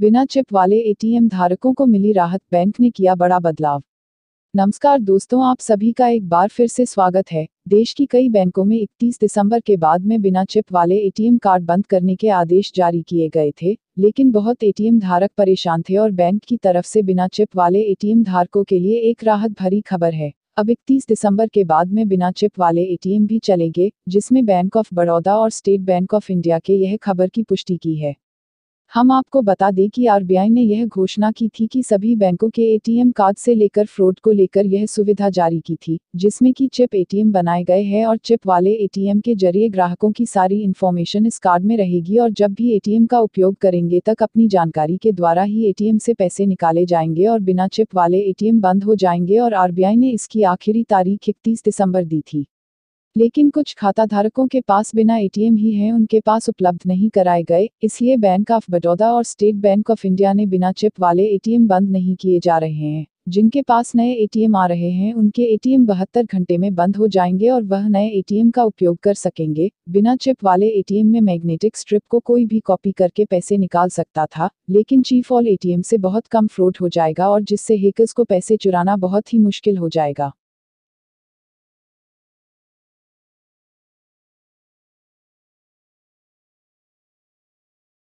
बिना चिप वाले एटीएम धारकों को मिली राहत, बैंक ने किया बड़ा बदलाव। नमस्कार दोस्तों, आप सभी का एक बार फिर से स्वागत है। देश की कई बैंकों में 31 दिसंबर के बाद में बिना चिप वाले एटीएम कार्ड बंद करने के आदेश जारी किए गए थे, लेकिन बहुत एटीएम धारक परेशान थे और बैंक की तरफ से बिना चिप वाले एटीएम धारकों के लिए एक राहत भरी खबर है। अब 31 दिसंबर के बाद में बिना चिप वाले एटीएम भी चलेंगे, जिसमें बैंक ऑफ बड़ौदा और स्टेट बैंक ऑफ इंडिया के यह खबर की पुष्टि की है। हम आपको बता दें कि आरबीआई ने यह घोषणा की थी कि सभी बैंकों के एटीएम कार्ड से लेकर फ्रॉड को लेकर यह सुविधा जारी की थी, जिसमें कि चिप एटीएम बनाए गए हैं और चिप वाले एटीएम के जरिए ग्राहकों की सारी इन्फॉर्मेशन इस कार्ड में रहेगी और जब भी एटीएम का उपयोग करेंगे तक अपनी जानकारी के द्वारा ही एटीएम से पैसे निकाले जाएंगे और बिना चिप वाले एटीएम बंद हो जाएंगे और आरबीआई ने इसकी आखिरी तारीख 31 दिसंबर दी थी। लेकिन कुछ खाताधारकों के पास बिना एटीएम ही हैं, उनके पास उपलब्ध नहीं कराए गए, इसलिए बैंक ऑफ बड़ौदा और स्टेट बैंक ऑफ इंडिया ने बिना चिप वाले एटीएम बंद नहीं किए जा रहे हैं। जिनके पास नए एटीएम आ रहे हैं उनके एटीएम 72 घंटे में बंद हो जाएंगे और वह नए एटीएम का उपयोग कर सकेंगे। बिना चिप वाले एटीएम में मैग्नेटिक स्ट्रिप को कोई भी कॉपी करके पैसे निकाल सकता था, लेकिन चिप वाले एटीएम से बहुत कम फ्रॉड हो जाएगा और जिससे हैकर्स को पैसे चुराना बहुत ही मुश्किल हो जाएगा।